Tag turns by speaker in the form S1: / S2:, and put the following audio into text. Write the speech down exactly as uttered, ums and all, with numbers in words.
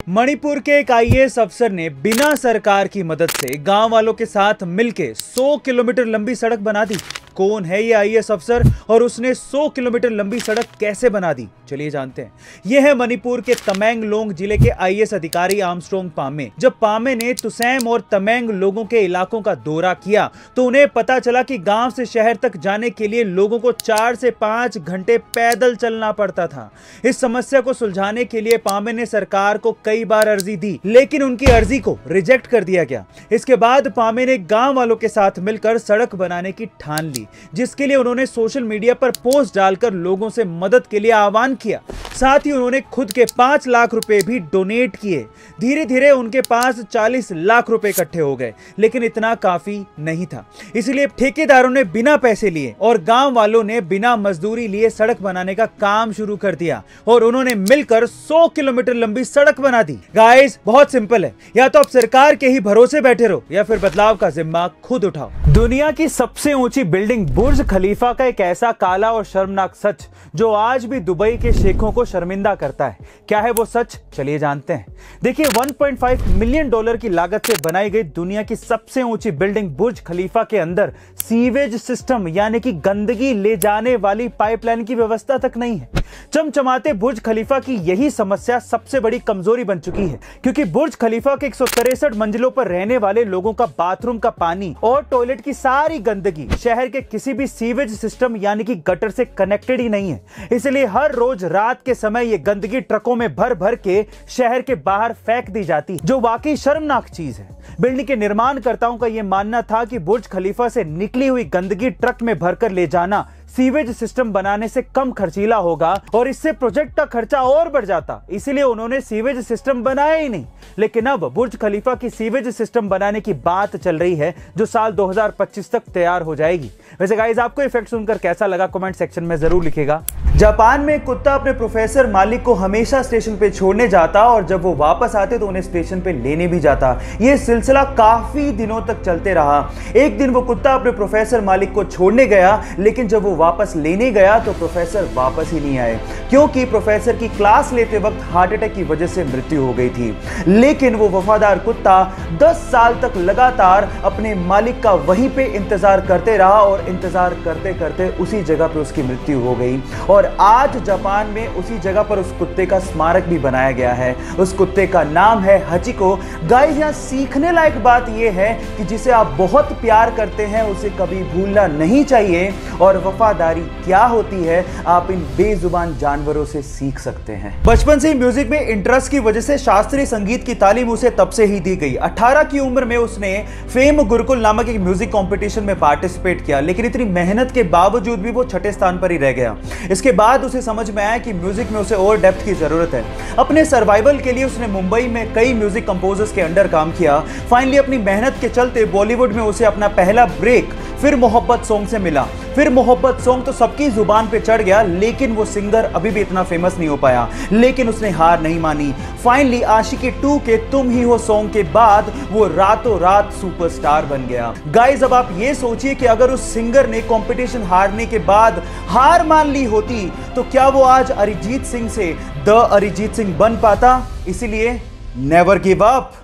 S1: मणिपुर के एक आई A S अफसर ने बिना सरकार की मदद से गांव वालों के साथ मिलकर सौ किलोमीटर लंबी सड़क बना दी। कौन है ये आई ए एस अफसर और उसने सौ किलोमीटर लंबी सड़क कैसे बना दी, चलिए जानते हैं। यह है मणिपुर के तमेंगलोंग जिले के आई ए एस अधिकारी आर्मस्ट्रांग पामे। जब पामे ने तुसैम और तमेंग लोगों के इलाकों का दौरा किया तो उन्हें पता चला कि गांव से शहर तक जाने के लिए लोगों को चार से पांच घंटे पैदल चलना पड़ता था। इस समस्या को सुलझाने के लिए पामे ने सरकार को कई बार अर्जी दी, लेकिन उनकी अर्जी को रिजेक्ट कर दिया गया। इसके बाद पामे ने गांव वालों के साथ मिलकर सड़क बनाने की ठान ली, जिसके लिए उन्होंने सोशल मीडिया पर पोस्ट डालकर लोगों से मदद के लिए आह्वान किया। साथ ही उन्होंने खुद के पांच लाख रुपए भी डोनेट किए। धीरे धीरे उनके पास चालीस लाख रुपए इकट्ठे हो गए, लेकिन इतना काफी नहीं था। इसलिए ठेकेदारों ने बिना पैसे लिए और गांव वालों ने बिना मजदूरी लिए सड़क बनाने का काम शुरू कर दिया और उन्होंने मिलकर सौ किलोमीटर लंबी सड़क बना दी। गाइस, बहुत सिंपल है, या तो आप सरकार के ही भरोसे बैठे रहो या फिर बदलाव का जिम्मा खुद उठाओ। दुनिया की सबसे ऊंची बिल्डिंग बुर्ज खलीफा का एक ऐसा काला और शर्मनाक सच जो आज भी दुबई के शेखों को शर्मिंदा करता है। क्या है वो सच, चलिए जानते हैं। देखिए, एक पॉइंट पाँच मिलियन डॉलर की लागत से बनाई गई दुनिया की सबसे ऊंची बिल्डिंग बुर्ज खलीफा के अंदर सीवेज सिस्टम यानी कि गंदगी ले जाने वाली पाइपलाइन की व्यवस्था तक नहीं है। चमचमाते बुर्ज खलीफा की यही समस्या सबसे बड़ी कमजोरी बन चुकी है, क्योंकि बुर्ज खलीफा के एक सौ तिरसठ मंजिलों पर रहने वाले लोगों का बाथरूम का पानी और टॉयलेट की सारी गंदगी शहर के किसी भी सीवेज सिस्टम यानी कि गटर से कनेक्टेड ही नहीं है। इसलिए हर रोज रात के समय ये गंदगी ट्रकों में भर भर के शहर के बाहर फेंक दी जाती, जो वाकई शर्मनाक चीज है। बिल्डिंग के निर्माणकर्ताओं का यह मानना था कि बुर्ज खलीफा से निकली हुई गंदगी ट्रक में भरकर ले जाना सीवेज सिस्टम बनाने से कम खर्चीला होगा और इससे प्रोजेक्ट का खर्चा और बढ़ जाता, इसलिए उन्होंने सीवेज सिस्टम बनाया ही नहीं। लेकिन अब बुर्ज खलीफा की सीवेज सिस्टम बनाने की बात चल रही है, जो साल दो हज़ार पच्चीस तक तैयार हो जाएगी। वैसे गाइस, आपको इफेक्ट सुनकर कैसा लगा कमेंट सेक्शन में जरूर लिखेगा। जापान में एक कुत्ता अपने प्रोफेसर मालिक को हमेशा स्टेशन पे छोड़ने जाता और जब वो वापस आते तो उन्हें स्टेशन पे लेने भी जाता। ये सिलसिला काफी दिनों तक चलते रहा। एक दिन वो कुत्ता अपने प्रोफेसर मालिक को छोड़ने गया, लेकिन जब वो वापस लेने गया तो प्रोफेसर वापस ही नहीं आए, क्योंकि प्रोफेसर की क्लास लेते वक्त हार्ट अटैक की वजह से मृत्यु हो गई थी। लेकिन वो वफादार कुत्ता दस साल तक लगातार अपने मालिक का वहीं पे इंतजार करते रहा और इंतजार करते करते उसी जगह पे उसकी मृत्यु हो गई। और आज जापान में उसी जगह पर उस कुत्ते का स्मारक भी बनाया गया है। उस कुत्ते का नाम है हचिको। गाइस, यहाँ सीखने लायक बात यह है कि जिसे आप बहुत प्यार करते हैं उसे कभी भूलना नहीं चाहिए, और वफादारी क्या होती है आप इन बेजुबान जानवरों से सीख सकते हैं। बचपन से ही म्यूजिक में इंटरेस्ट की वजह से शास्त्रीय संगीत की तालीम उसे तब से ही दी गई। अठारह की उम्र में उसने फेम गुरुकुल नामक एक म्यूजिक कंपटीशन में पार्टिसिपेट किया, लेकिन इतनी मेहनत के बावजूद भी वो छठे स्थान पर ही रह गया। इसके बाद उसे समझ में आया कि म्यूजिक में उसे और डेप्थ की जरूरत है। अपने सर्वाइवल के लिए उसने मुंबई में कई म्यूजिक कंपोजर्स के अंडर काम किया। फाइनली अपनी मेहनत के चलते बॉलीवुड में उसे अपना पहला ब्रेक फिर मोहब्बत सॉन्ग से मिला। फिर मोहब्बत सॉन्ग तो सबकी जुबान पे चढ़ गया, लेकिन वो सिंगर अभी भी इतना फेमस नहीं हो पाया। लेकिन उसने हार नहीं मानी। फाइनली आशिकी टू के तुम ही हो सॉन्ग के बाद वो रातों रात सुपरस्टार बन गया। गाइस, अब आप ये सोचिए कि अगर उस सिंगर ने कंपटीशन हारने के बाद हार मान ली होती तो क्या वो आज अरिजीत सिंह से द अरिजीत सिंह बन पाता? इसीलिए नेवर गिव अप।